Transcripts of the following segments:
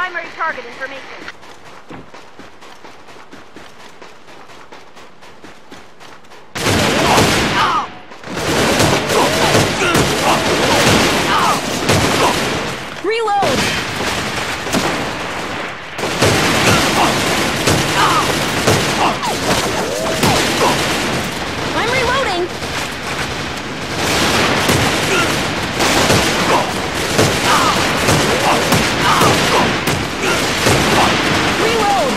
primary target information. Reload! I'm reloading! Reload!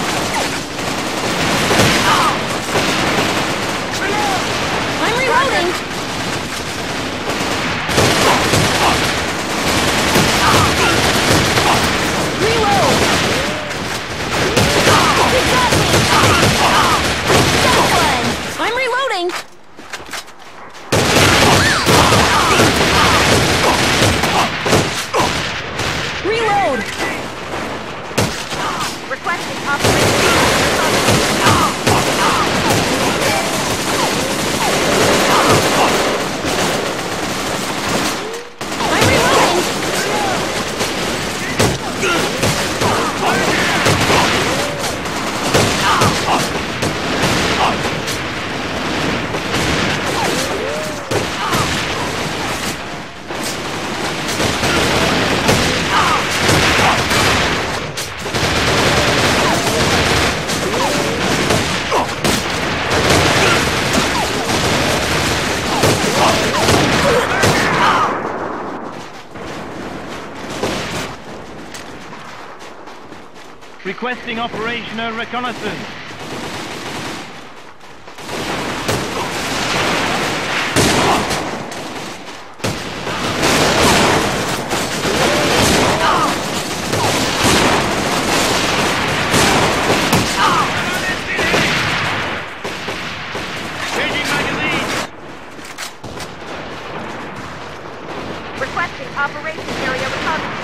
I'm reloading! Reload! You got me! Got one! I'm reloading! Reload! Requesting operation. I'm reloading! Requesting operational reconnaissance. Changing magazines. Requesting operation area reconnaissance.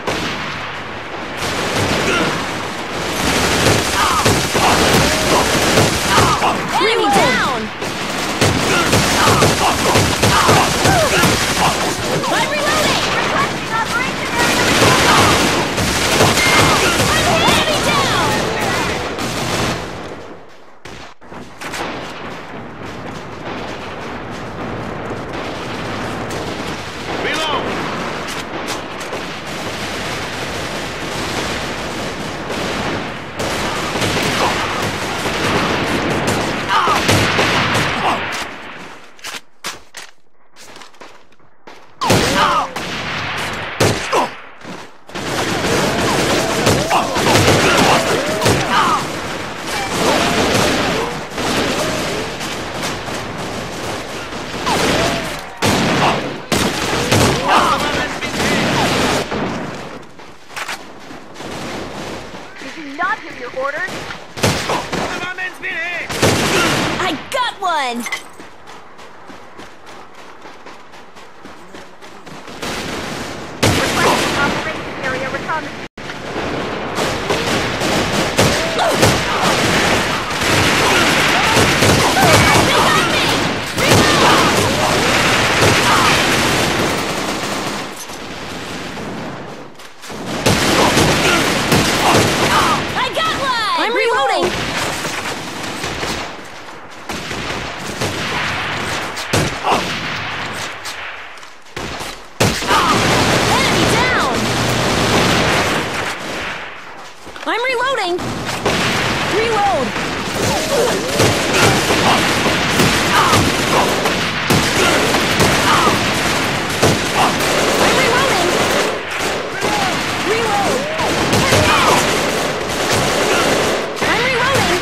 Enemy down! I'm reloading! Requesting operation area reconnaissance. Enemy down! Reload. Did you not hear your orders? My man's been hit. I got one! Requesting operation area reconnaissance. I got one! I'm reloading! Enemy down! I'm reloading! Reload! I'm reloading! Reload! I'm reloading!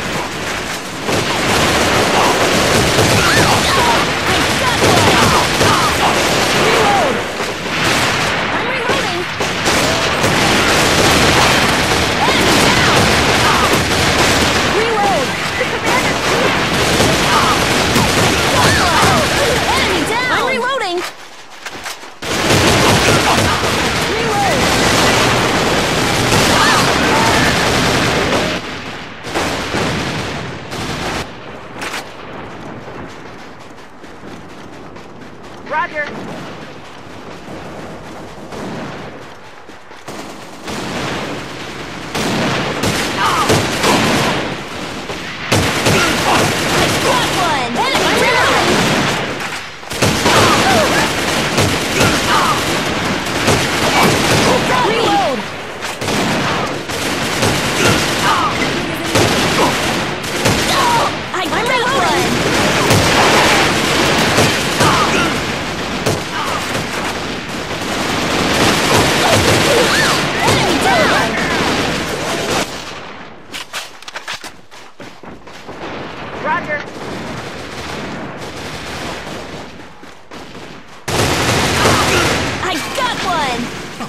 I got one! Reload! I'm reloading! Enemy down! I'm reloading! Reload! Roger. Roger. I got one!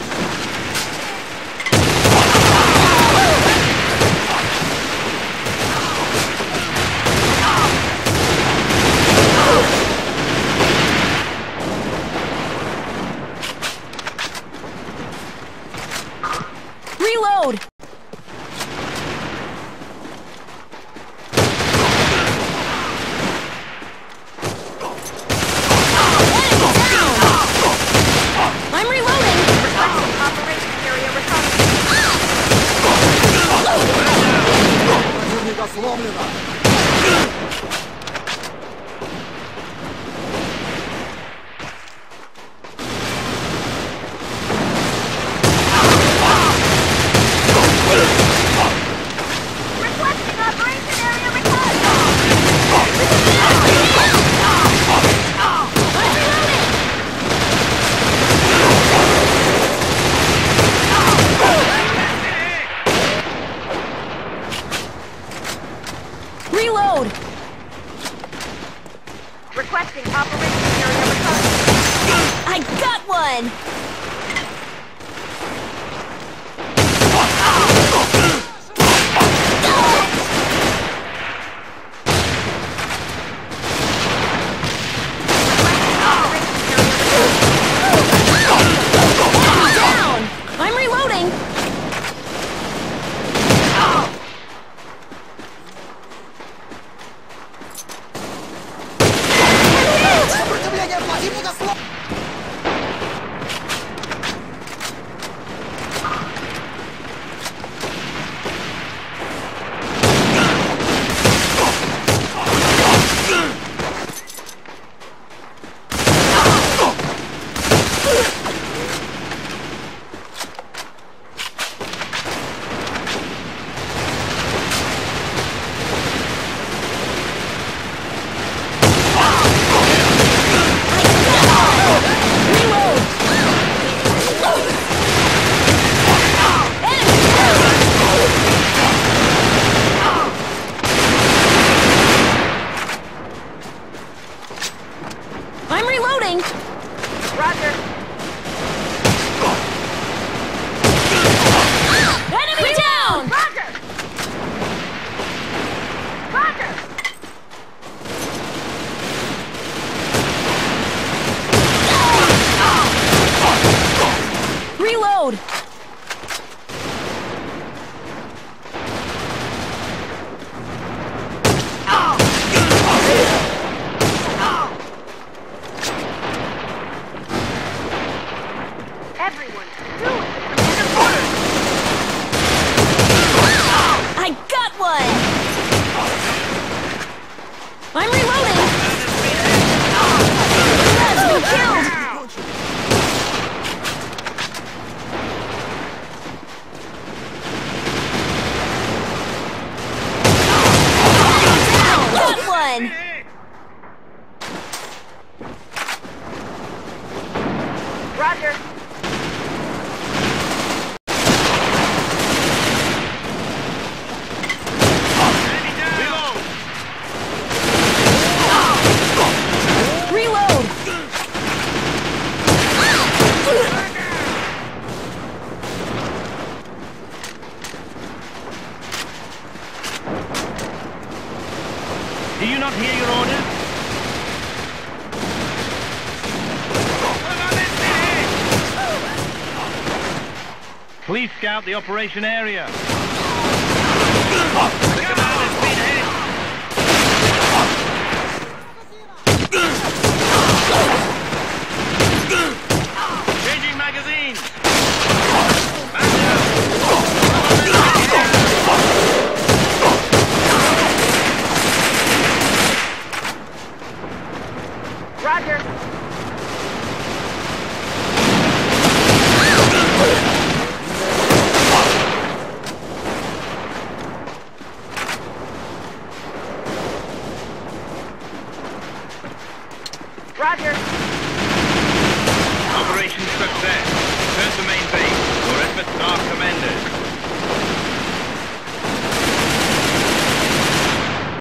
Reload! I'm reloading! Operation area reconnaissance. Противника сломлено! Requesting operation area reconnaissance. Reload! Requesting operation area reconnaissance. I got one! Down! I'm reloading! Сопротивление противника сломлено! I'm reloading! Roger. Enemy down! Roger. Roger. Reload! Everyone, do as the commander orders. I got one! I'm reloading! Let's be killed! Got one! Roger. Reload! Do you not hear your orders? Please scout the operation area. The commander's been hit. Changing magazines. Roger. Roger. Operation success. Return to main base. Your efforts are commended.